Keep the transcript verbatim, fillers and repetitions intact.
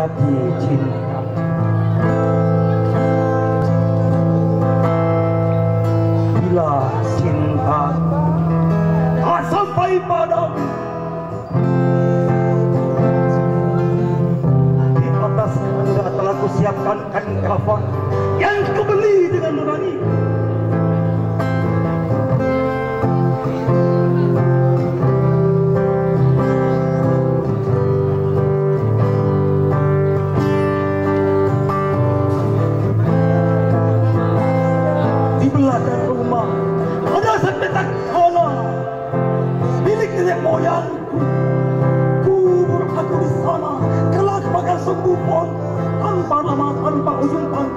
menjadi cinta. Bila cinta tak sampai padamu, di atas tangga telah kusiapkan kain kafan yang kubeli dengan nurani. Di belakang rumah ada sepetak tanah milik nenek moyangku. Kubur aku di sana kelak bakal sembuh pun, tanpa nama, tanpa ujung pangkal.